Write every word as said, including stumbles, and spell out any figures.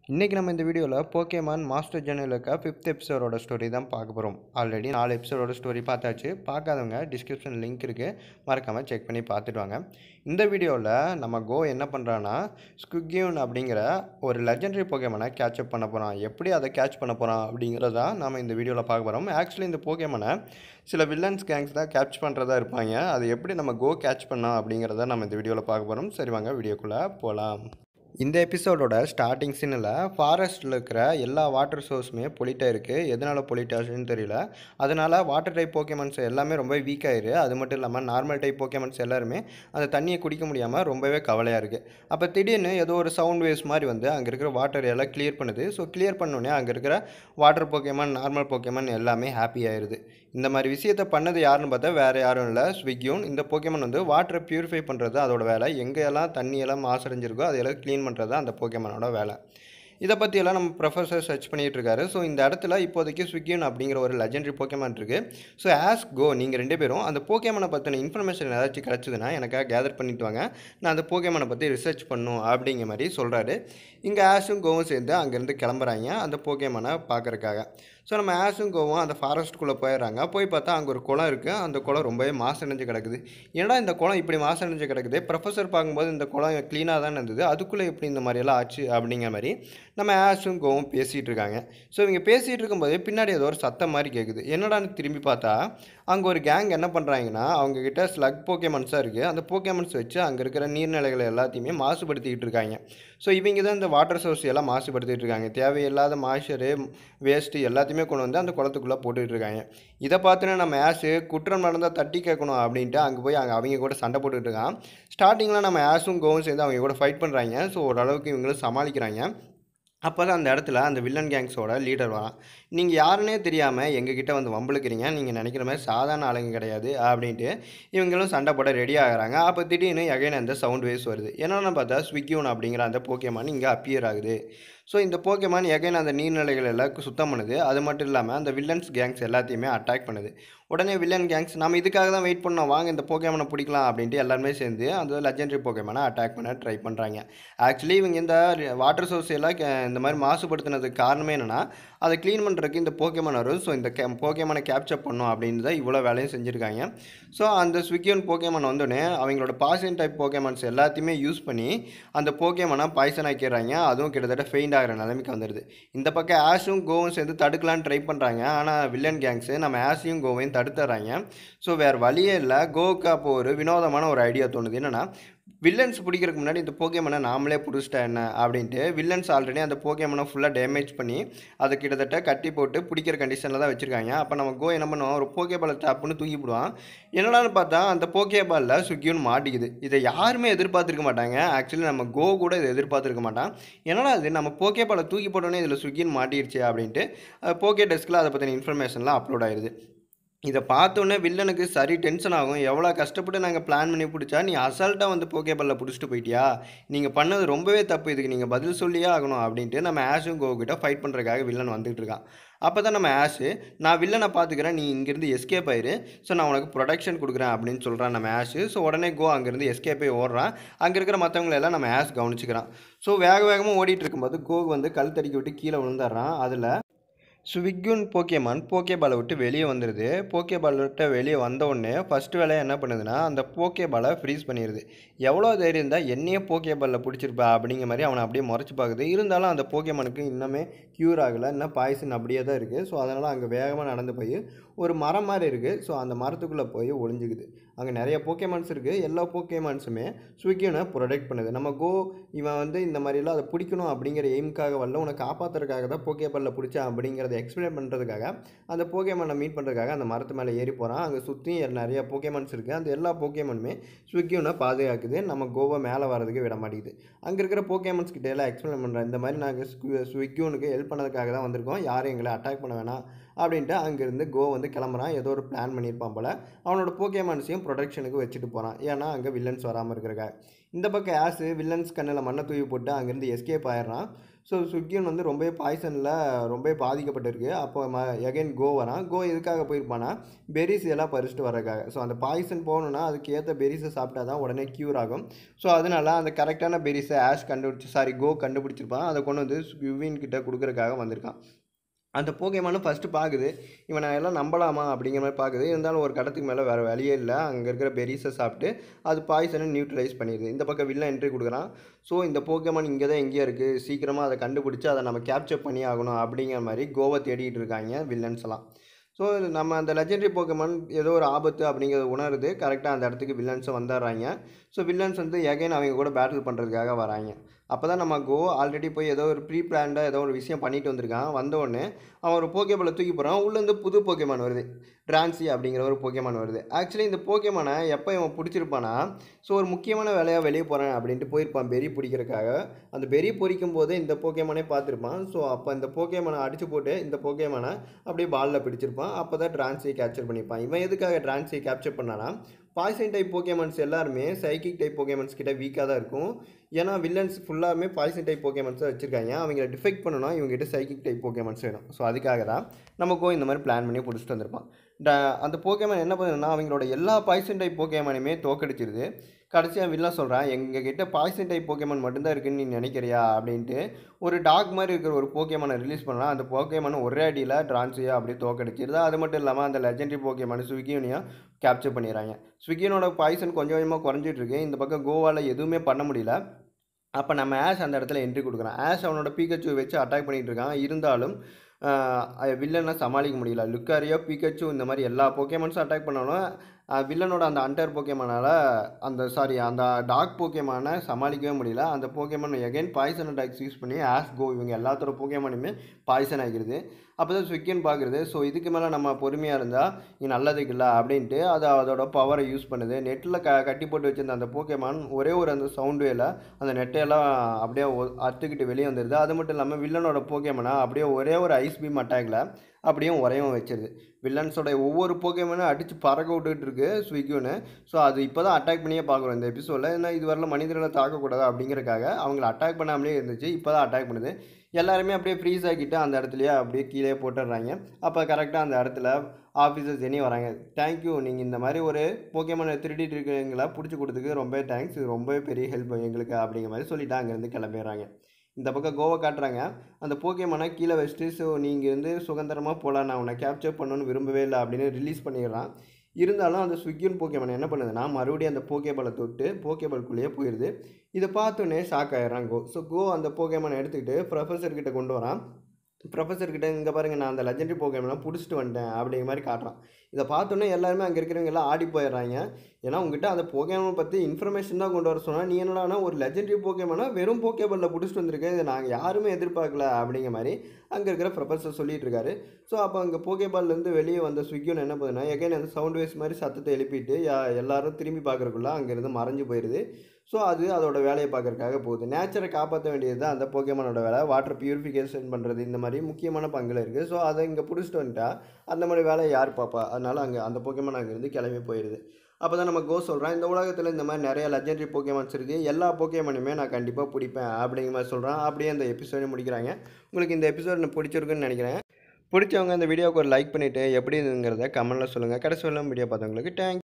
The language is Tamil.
இன்றைக்கி நம்ம இந்த வீடியோவில் போக்கேமான் மாஸ்டர் ஜேர்னியில் இருக்க ஃபிஃப்த் எபிசோடோட ஸ்டோரி தான் பார்க்க போகிறோம். ஆல்ரெடி நாலு எபிசோடோட ஸ்டோரி பார்த்தாச்சு. பார்க்காதவங்க டிஸ்கிரிப்ஷன் லிங்க் இருக்குது, மறக்காமல் செக் பண்ணி பார்த்துட்டு வாங்க. இந்த வீடியோவில் நம்ம கோ என்ன பண்ணுறான்னா ஸ்குக்யூன் அப்படிங்கிற ஒரு லெஜெண்டரி போக்கேமனை கேட்சப் பண்ண போகிறான். எப்படி அதை கேட்ச் பண்ண போகிறான் அப்படிங்கிறத நம்ம இந்த வீடியோவில் பார்க்க போகிறோம். ஆக்சுவலி இந்த போக்கேமனை சில வில்லன்ஸ் கேங்ஸ் தான் கேட்ச் பண்ணுறதா இருப்பாங்க. அது எப்படி நம்ம கோ கேட்ச் பண்ணோம் அப்படிங்கிறத நம்ம இந்த வீடியோவில் பார்க்க போகிறோம். சரி வாங்க வீடியோக்குள்ளே போகலாம். இந்த எபிசோடோட ஸ்டார்டிங் சீனில் ஃபாரஸ்ட்டில் இருக்கிற எல்லா வாட்டர் சோர்ஸுமே பொலிட்டாக இருக்குது. எதனால் பொலிட் ஆச்சுன்னு தெரியல. அதனால் வாட்டர் டைப் போக்கேமன்ஸ் எல்லாமே ரொம்ப வீக் ஆயிரு. அது மட்டும் இல்லாமல் நார்மல் டைப் போக்கேமன்ஸ் எல்லாருமே அந்த தண்ணியை குடிக்க முடியாமல் ரொம்பவே கவலையாக இருக்குது. அப்போ திடீர்னு ஏதோ ஒரு சவுண்ட் வேவ்ஸ் மாதிரி வந்து அங்கே இருக்கிற வாட்டர் எல்லாம் கிளியர் பண்ணுது. ஸோ கிளியர் பண்ணோடனே அங்கே இருக்கிற வாட்டர் போக்கேமன் நார்மல் போக்கேமன் எல்லாமே ஹாப்பி ஆயிடுது. இந்த மாதிரி விஷயத்தை பண்ணது யாருன்னு பார்த்தா வேறு யாரும் இல்லை, ஸ்விக்யூன். இந்த போக்கேமன் வந்து வாட்டரை பியூரிஃபை பண்ணுறது அதோட வேலை. எங்கெல்லாம் தண்ணியெல்லாம் மாசடைஞ்சிருக்கோ அதையெல்லாம் க்ளீன் பண்ணுறது அந்த போக்கேமனோட வேலை. இதை பற்றியெல்லாம் நம்ம ப்ரொஃபஸர் சர்ச் பண்ணிகிட்டு இருக்காரு. ஸோ இந்த இடத்துல இப்போதைக்கு ஸ்விக்யூன் அப்படிங்கிற ஒரு லெஜெண்டரி போக்கேமன் இருக்குது. ஸோ ஆஸ் கோ நீங்கள் ரெண்டு பேரும் அந்த போக்கேமனை பற்றின இன்ஃபர்மேஷன் ஏதாச்சும் கிடச்சிதுன்னா எனக்காக கேதர் பண்ணிட்டு வாங்க, நான் அந்த போக்கேமனை பற்றி ரிசர்ச் பண்ணும் அப்படிங்கிற மாதிரி சொல்கிறாரு. இங்கே ஆஷும் கோவும் சேர்ந்து அங்கேருந்து கிளம்புறாங்க அந்த போக்கேமனை பார்க்குறக்காக. ஸோ நம்ம ஆஷும் கோவும் அந்த ஃபாரஸ்ட்டுக்குள்ளே போயிடுறாங்க. போய் பார்த்தா அங்கே ஒரு குளம் இருக்குது. அந்த குளம் ரொம்பவே மாசடைஞ்சு கிடக்குது. ஏன்னா இந்த குளம் இப்படி மாசடைஞ்சு கிடக்குது, ப்ரொஃபஸர் பார்க்கும்போது இந்த குளம் க்ளீனாக தானே இருந்தது, அதுக்குள்ளே எப்படி இந்த மாதிரியெல்லாம் ஆச்சு அப்படிங்கிற மாதிரி நம்ம ஆஷும் கோவும் பேசிகிட்டு இருக்காங்க. ஸோ இவங்க பேசிகிட்டு இருக்கும்போது பின்னாடி ஏதோ ஒரு சத்தம் மாதிரி கேட்குது. என்னடான்னு திரும்பி பார்த்தா அங்கே ஒரு கேங் என்ன பண்ணுறாங்கன்னா அவங்கக்கிட்ட ஸ்லக் போக்கேமன்ஸாக இருக்குது. அந்த போக்கேமன்ஸ் வச்சு அங்கே இருக்கிற நீர்நிலைகளை எல்லாத்தையுமே மாசுபடுத்திக்கிட்டு இருக்காங்க. ஸோ இவங்க தான் இந்த வாட்டர் சோர்ஸ் எல்லாம் மாசுபடுத்திகிட்டு இருக்காங்க. தேவையில்லாத மாய்ச்சரு வேஸ்ட்டு எல்லாத்தையுமே கொண்டு வந்து அந்த குளத்துக்குள்ளே போட்டுக்கிட்டு இருக்காங்க. இதை பார்த்துன்னு நம்ம ஆஷு குற்றம் நடந்தால் தட்டி கேட்கணும் அப்படின்ட்டு அங்கே போய் அங்கே அவங்க கூட சண்டை போட்டுக்கிட்டு இருக்கான். ஸ்டார்டிங்கில் நம்ம ஆஷும் கோவும் சேர்ந்து அவங்க கூட ஃபைட் பண்ணுறாங்க. ஸோ ஓரளவுக்கு இவங்களும் சமாளிக்கிறாங்க. அப்போ தான் அந்த இடத்துல அந்த வில்லன் கேங்ஸோட லீடர் வரான். நீங்கள் யாருன்னே தெரியாமல் எங்ககிட்ட வந்து வம்பளுக்கிறீங்க, நீங்கள் நினைக்கிற மாதிரி சாதாரண ஆளுங்க கிடையாது அப்படின்ட்டு இவங்களும் சண்டை போட ரெடி ஆகிறாங்க. அப்போ திடீர்னு எகைன் அந்த சவுண்ட் வேவ்ஸ் வருது. என்னென்னு பார்த்தா ஸ்விக்யூன் அப்படிங்கிற அந்த போக்கேமான் இங்கே அப்பியர் ஆகுது. ஸோ இந்த போக்கேமான் எகைன் அந்த நீர்நிலைகள் எல்லாருக்கும் சுத்தம் பண்ணுது. அது மட்டும் இல்லாமல் அந்த வில்லன்ஸ் கேங்ஸ் எல்லாத்தையுமே அட்டாக் பண்ணுது. உடனே வில்லன் கேங்ஸ் நம்ம இதுக்காக தான் வெயிட் பண்ணோம், வாங்க இந்த போக்கேமனை பிடிக்கலாம் அப்படின்ட்டு எல்லாருமே சேர்ந்து அந்த லெஜெண்டரி போக்கேமனை அட்டாக் பண்ண ட்ரை பண்ணுறாங்க. ஆக்சுவலி இவங்க இந்த வாட்டர் சோர்ஸ் எல்லாம் இந்த மாதிரி மாசுபடுத்தினதுக்கு காரணமே என்னென்னா அதை க்ளீன் பண்ணுறதுக்கு இந்த போக்கேமன் வரும். ஸோ இந்த கே போக்கேமனை கேப்சர் பண்ணும் அப்படின்னு தான் இவ்வளோ வேலையும் செஞ்சுருக்காங்க. ஸோ அந்த ஸ்விக்யூன் போக்கேமன் வந்தோடனே அவங்களோட பாய்சன் டைப் போக்கேமன்ஸ் எல்லாத்தையுமே யூஸ் பண்ணி அந்த போக்கேமனை பாய்சன் ஆக்கிடுறாங்க. அதுவும் கிட்டத்தட்ட ஃபெயிண்ட் ஆகிற நிலைமைக்கு வந்துடுது. இந்த பக்கம் ஆஷும் கோவும் சேர்ந்து தடுக்கலான்னு ட்ரை பண்ணுறாங்க. ஆனால் வில்லன் கேங்ஸு நம்ம ஆஷையும் கோவையும் தடுத்துறாங்க. ஸோ வேறு வழியே இல்லை. கோவுக்கு அப்போ ஒரு வினோதமான ஒரு ஐடியா தோணுது. என்னென்னா வில்லன்ஸ் பிடிக்கிறதுக்கு முன்னாடி இந்த போக்கேமனை நாமளே பிடிச்சிட்டா என்ன அப்படின்ட்டு வில்லன்ஸ் ஆல்ரெடி அந்த போக்கேமனை ஃபுல்லாக டேமேஜ் பண்ணி அதை கிட்டத்தட்ட கட்டி போட்டு பிடிக்கிற கண்டிஷனில் தான் வச்சுருக்காங்க. அப்போ நம்ம கோ என்ன பண்ணுவோம், ஒரு போக்கே பாலை டப்புன்னு தூக்கி போடுவான். என்னடான்னு பார்த்தா அந்த போக்கே பாலில் ஸ்விக்யூன் மாட்டிக்குது. இதை யாருமே எதிர்பார்த்துருக்க மாட்டாங்க. ஆக்சுவலி நம்ம கோ கூட இதை எதிர்பார்த்துருக்க மாட்டான். என்னடா அது நம்ம போக்கே பாலை தூக்கி போட்டோன்னே இதில் ஸ்விக்யூன் மாட்டிடுச்சு அப்படின்ட்டு போக்கே டெஸ்கில் அதை பற்றின இன்ஃபர்மேஷன்லாம் அப்லோட் ஆயிடுது. இதை பார்த்தோன்னே வில்லனுக்கு சரி டென்ஷன் ஆகும். எவ்வளோ கஷ்டப்பட்டு நாங்கள் பிளான் பண்ணி பிடிச்சா நீ அசால்ட்டாக வந்து போக்கே பாலில் பிடிச்சிட்டு போயிட்டியா, நீங்கள் பண்ணது ரொம்பவே தப்பு, இதுக்கு நீங்கள் பதில் சொல்லியே ஆகணும் அப்படின்ட்டு நம்ம ஆஷும் கோகிட்ட ஃபைட் பண்ணுறதுக்காக வில்லன் வந்துகிட்டு இருக்கான். அப்போ தான் நம்ம ஆஷு நான் வில்லனை பார்த்துக்கிறேன், நீ இங்கேருந்து எஸ்கேப் ஆயிரு, ஸோ நான் உனக்கு ப்ரொடெக்ஷன் கொடுக்குறேன் அப்படின்னு சொல்கிறான் நம்ம ஆஷு. ஸோ உடனே கோ அங்கேருந்து எஸ்கேப் ஆகி ஓடுறான். அங்கே இருக்கிற மற்றவங்களெல்லாம் நம்ம ஆஷ் கவனிச்சிக்கிறான். ஸோ வேக வேகமாக ஓடிட்டு இருக்கும்போது கோகு வந்து கல் தடிக்கி விட்டு கீழே விழுந்துடுறான். அதில் ஸ்விக்யூன் போக்கேமான் போக்கே பாலை விட்டு வெளியே வந்துடுது. போக்கே பால் விட்டு வெளியே வந்த உடனே ஃபஸ்ட்டு வேலையை என்ன பண்ணுதுன்னா அந்த போக்கே பாலை ஃப்ரீஸ் பண்ணிடுது. எவ்வளோ தைரியம் இருந்தால் என்னையே போக்கே பாலில் பிடிச்சிருப்பா அப்படிங்கிற மாதிரி அவனை அப்படியே முறைச்சி பார்க்குது. இருந்தாலும் அந்த போக்கேமானுக்கு இன்னுமே க்யூர் ஆகலை, இன்னும் பாய்சன் அப்படியே தான் இருக்குது. ஸோ அதனால் அங்கே வேகமாக நடந்து போய் ஒரு மரம் மாதிரி இருக்குது. ஸோ அந்த மரத்துக்குள்ளே போய் ஒளிஞ்சிக்குது. அங்கே நிறைய போக்கேமான்ஸ் இருக்குது. எல்லா போக்கேமான்ஸுமே ஸ்விக்யூனை ப்ரொடெக்ட் பண்ணுது. நம்ம கோ இவன் வந்து இந்த மாதிரிலாம் அதை பிடிக்கணும் அப்படிங்கிற எய்முக்காக வரல, உன்னை காப்பாற்றுறதுக்காக தான் போக்கே பாலில் பிடிச்சா அப்படிங்கிறத எக்ஸ்பிளைன் பண்ணுறதுக்காக அந்த போக்கேமானை மீட் பண்ணுறதுக்காக அந்த மரத்து மேலே ஏறி போகிறான். அங்கே சுற்றி நிறைய போக்கேமான்ஸ் இருக்குது. அந்த எல்லா போக்கேமானுமே ஸ்விக்யூனை பாதுகாக்குது. நம்ம கோவை மேலே வரதுக்கு விட மாட்டேங்குது. அங்கே இருக்கிற போக்கேமான்ஸ் கிட்டே எல்லாம் எக்ஸ்பிளைன் பண்ணுறேன், இந்த மாதிரி நாங்கள் ஸ்விக்யூனுக்கு ஹெல்ப் பண்ணதுக்காக தான் வந்திருக்கோம், யாரும் எங்களை அட்டாக் பண்ண வேணாம் அப்படின்ட்டு அங்கேருந்து கோ வந்து கிளம்புறான். ஏதோ ஒரு பிளான் பண்ணியிருப்பான் போல். அவனோட போக்கேமான்ஸையும் ப்ரொடெக்ஷனுக்கு வச்சுட்டு போகிறான், ஏன்னா அங்கே வில்லன்ஸ் வராமல் இருக்கிறக்காக. இந்த பக்கம் ஆஷு வில்லன்ஸ் கண்ணில் மண்ணை தூவி போட்டு அங்கேருந்து எஸ்கேப் ஆயிடுறான். ஸோ சுக்கியன் வந்து ரொம்ப பாய்சனில் ரொம்ப பாதிக்கப்பட்டிருக்கு. அப்போ ம எகைன் கோ வரான். கோ எதுக்காக போயிருப்பானா பெரிஸ் எல்லாம் பறிச்சுட்டு வரக்காக. ஸோ அந்த பாய்சன் போகணுன்னா அதுக்கு ஏற்ற பெரிஸை சாப்பிட்டா தான் உடனே க்யூர் ஆகும். ஸோ அதனால அந்த கரெக்டான பெரிஸை ஆஷ் கண்டுபிடிச்சி சாரி கோ கண்டுபிடிச்சிருப்பான். அதை கொண்டு வந்து யுவின் கிட்ட கொடுக்குறக்காக வந்திருக்கான். அந்த போகேமானும் ஃபஸ்ட்டு பார்க்குது, இவனை எல்லாம் நம்பலாமா அப்படிங்கிற மாதிரி பார்க்குது. இருந்தாலும் ஒரு கட்டத்துக்கு மேலே வேறு வழியே இல்லை. அங்கே இருக்கிற பெரிஸை சாப்பிட்டு அது பாய்சனை நியூட்ரலைஸ் பண்ணிடுது. இந்த பக்கம் வில்லன் என்ட்ரி கொடுக்குறான். ஸோ இந்த போகேமான் இங்கே தான் எங்கேயா இருக்குது, சீக்கிரமாக அதை கண்டுபிடிச்சி அதை நம்ம கேப்சர் பண்ணி ஆகணும் அப்படிங்கிற மாதிரி கோவை தேடிட்டு இருக்காங்க வில்லன்ஸ் எல்லாம். ஸோ நம்ம அந்த லெஜெண்டரி போக்கமான் ஏதோ ஒரு ஆபத்து அப்படிங்கிறத உணருது. கரெக்டாக அந்த இடத்துக்கு வில்லன்ஸை வந்துடுறாங்க. ஸோ வில்லன்ஸ் வந்து எகைன் அவங்க கூட பேட்டில் பண்ணுறதுக்காக வராங்க. அப்போ தான் நம்ம கோ ஆல்ரெடி போய் ஏதோ ஒரு ப்ரீ பிளான்டாக ஏதோ ஒரு விஷயம் பண்ணிட்டு வந்திருக்கான். வந்தோடனே அவன் ஒரு போக்கேபாலை தூக்கி போகிறான். உள்ளேருந்து புது போக்கேமான் வருது, டிரான்சி அப்படிங்கிற ஒரு போக்கேமான் வருது. ஆக்சுவலி இந்த போக்கேமானை எப்போ இவன் பிடிச்சிருப்பானா, ஸோ ஒரு முக்கியமான வேலையாக வெளியே போகிறேன் அப்படின்ட்டு போயிருப்பான் பெரி பிடிக்கிறதுக்காக. அந்த பெரி பொறிக்கும் போது இந்த போக்கேமானே பார்த்துருப்பான். ஸோ அப்போ இந்த போக்கேமானை அடித்து போட்டு இந்த போக்கேமானை அப்படியே பாலில் பிடிச்சிருப்பான். அப்போ தான் டிரான்சியை கேப்சர் பண்ணிப்பான். இவன் எதுக்காக டிரான்சியை கேப்சர் பண்ணானா, பாய்சன் டைப் போக்கேமான்ஸ் எல்லாருமே சைக்கிக் டைப் போக்கேமான்ஸ் கிட்ட வீக்காக தான் இருக்கும். ஏன்னா வில்லன்ஸ் ஃபுல்லாமே பாய்சன் டைப் போக்கேமான்ஸை வச்சுருக்காங்க. அவங்கள டிஃபெக்ட் பண்ணணும்னா இவங்ககிட்ட சைக்கிக் டைப் போக்கேமான்ஸ் வேணும். ஸோ அதுக்காக தான் நமக்கும் இந்த மாதிரி பிளான் பண்ணி பிடிச்சிட்டு வந்திருப்பான். ட அந்த போக்கேமான் என்ன பண்ணுதுன்னா அவங்களோட எல்லா பாய்சன் டைப் போக்கேமானுமே தோக்கடிச்சிருது. கடைசியாக வில்லன் சொல்கிறான், எங்கள் கிட்ட பாய்சன் டைப் போக்கேமான் மட்டும்தான் இருக்குன்னு நீ நினைக்கிறியா அப்படின்ட்டு ஒரு டாக் மாதிரி இருக்கிற ஒரு போக்கேமானை ரிலீஸ் பண்ணலாம். அந்த போக்கேமானை ஒரே அடியில் டிரான்சியாக அப்படியே தோக்கடிச்சிருது. அது மட்டும் இல்லாமல் அந்த லெஜெண்டரி போக்கேமான் சுவிக்கியூனையும் கேப்சர் பண்ணிடுறாங்க. ஸ்விக்கியனோட பாய்சன் கொஞ்சம் கொஞ்சமாக குறைஞ்சிட்டு இருக்கு. இந்த பக்கம் கோவாவில் எதுவுமே பண்ண முடியல. அப்போ நம்ம ஆஷ் அந்த இடத்துல என்ட்ரி கொடுக்குறான். ஆஷ் அவனோட பீக்கச்சு வச்சு அட்டாக் பண்ணிகிட்டு இருக்கான். இருந்தாலும் வில்லனை சமாளிக்க முடியல. லுக்காரியோ, பீக்கச்சு இந்த மாதிரி எல்லா போக்கேமான்ஸும் அட்டாக் பண்ணாலும் வில்லனோட அந்த அண்டர் போக்கேமானால் அந்த சாரி அந்த டாக் போக்கேமானை சமாளிக்கவே முடியல. அந்த Pokemon again poison attacks use பண்ணி ஆஷ் கோ இவங்க எல்லாத்தோட போக்கேமானுமே பாய்சன் ஆகிடுது. அப்போ தான் ஸ்விக்கியன் பார்க்குறது. ஸோ இதுக்கு மேலே நம்ம பொறுமையாக இருந்தால் இது நல்லதுக்கு இல்லை அப்படின்ட்டு அது அதோட பவரை யூஸ் பண்ணுது. நெட்டில் க கட்டி போட்டு வச்சுருந்த அந்த போக்கேமான் ஒரே ஒரு அந்த சவுண்ட் வேல அந்த நெட்டையெல்லாம் அப்படியே அறுத்துக்கிட்டு வெளியே வந்துடுது. அது மட்டும் இல்லாமல் வில்லனோட போக்கேமானை அப்படியே ஒரே ஒரு ஐஸ் பீம் அட்டாக்ல அப்படியே உரையும் வச்சிருது. வில்லன்ஸோட ஒவ்வொரு போக்கேமானும் அடித்து பறக்க விட்டுட்டு இருக்கு ஸ்விக்கியூன்னு. ஸோ அது இப்போ தான் அட்டாக் பண்ணியே பார்க்குறோம் இந்த எபிசோடில். ஏன்னா இது வரலாம் மனிதர்களை தாக்கக்கூடாது அப்படிங்கிறக்காக அவங்கள அட்டாக் பண்ணாமலே இருந்துச்சு. இப்போ தான் அட்டாக் பண்ணுது. எல்லாருமே அப்படியே ஃப்ரீஸ் ஆக்கிட்டு அந்த இடத்துலையே அப்படியே கீழே போட்டுடுறாங்க. அப்போ கரெக்டாக அந்த இடத்துல ஆஃபீஸர்ஸ் இனி வராங்க. தேங்க்யூ, நீங்கள் இந்த மாதிரி ஒரு போக்கேமானை திருடிட்டு இருக்கிறீங்களா பிடிச்சி கொடுத்துக்கு ரொம்ப தேங்க்ஸ், இது ரொம்பவே பெரிய ஹெல்ப் எங்களுக்கு அப்படிங்கிற மாதிரி சொல்லிவிட்டு அங்கேருந்து கிளம்பிடுறாங்க. இந்த பக்கம் கோவா காட்டுறாங்க. அந்த போக்கேமானை கீழே வச்சுட்டு ஸோ நீங்கள் இருந்து சுதந்திரமாக போகலாம், நான் உன்னை கேப்சர் பண்ணணும்னு விரும்பவே இல்லை அப்படின்னு ரிலீஸ் பண்ணிடுறான். இருந்தாலும் அந்த ஸ்விக்கியன் போக்கேமான் என்ன பண்ணுதுன்னா மறுபடியும் அந்த போக்கேபாலை தொட்டு போக்கேபால்குள்ளேயே போயிடுது. இதை பார்த்தோன்னே ஷாக் ஆகிடுறான் கோ. ஸோ கோ அந்த போக்கேமானை எடுத்துக்கிட்டு ப்ரொஃபஸர்கிட்ட கொண்டு வரான். ப்ரொஃபஸர்கிட்ட இங்கே பாருங்கள், நான் அந்த லெஜெண்டரி போக்கேமானை பிடிச்சிட்டு வந்துட்டேன் அப்படிங்கிற மாதிரி காட்டுறான். இதை பார்த்தோன்னே எல்லாருமே அங்கே இருக்கிறவங்க எல்லாம் ஆடி போயிடுறாங்க. ஏன்னா உங்ககிட்ட அந்த போக்கேமானை பற்றி இன்ஃபர்மேஷன் தான் கொண்டு வர சொன்னால் நீ என்னடானா ஒரு லெஜெண்டரி போக்கேமானை வெறும் போக்கேபாலில் பிடிச்சிட்டு வந்திருக்கேன், இதை நாங்கள் யாருமே எதிர்பார்க்கல அப்படிங்கிற மாதிரி அங்கே இருக்கிற ப்ரொஃபஸர் சொல்லிட்டு இருக்காரு. ஸோ அப்போ அங்கே போக்கேபால்லேருந்து வெளியே வந்த ஸ்விக்கியூன் என்ன பண்ணுதுன்னா எகைன் அந்த சவுண்ட் வேஸ் மாதிரி சத்தத்தை எழுப்பிட்டு எல்லாரும் திரும்பி பார்க்குறக்குள்ள அங்கேருந்து மறைஞ்சு போயிடுது. ஸோ அது அதோட வேலையை பார்க்குறதுக்காக போகுது. நேச்சரை காப்பாற்ற வேண்டியது தான் அந்த போக்கேமானோட வேலை. வாட்டர் பியூரிஃபிகேஷன் பண்ணுறது இந்த மாதிரி முக்கியமான பங்கில் இருக்குது. ஸோ அதை இங்கே பிடிச்சிட்டு வந்துட்டா அந்த மாதிரி வேலையை யார் பார்ப்பா? அதனால் அங்கே அந்த போக்கேமான் அங்கேருந்து கிளம்பி போயிடுது. அப்போ தான் நம்ம கோ சொல்கிறான், இந்த உலகத்தில் இந்த மாதிரி நிறைய லெஜெண்டரி போக்கேமான்ஸ் இருக்குது, எல்லா போக்கேமானுமே நான் கண்டிப்பாக பிடிப்பேன் அப்படிங்கிற மாதிரி சொல்கிறான். அப்படியே அந்த எபிசோடை முடிக்கிறாங்க. உங்களுக்கு இந்த எபிசோட் பிடிச்சிருக்குன்னு நினைக்கிறேன். பிடிச்சவங்க இந்த வீடியோவுக்கு ஒரு லைக் பண்ணிவிட்டு எப்படி இருந்துங்கிறத கமெண்ட்டில் சொல்லுங்கள். கடைசி வரலாம் வீடியோ பார்த்தவங்களுக்கு தேங்க்ஸ்.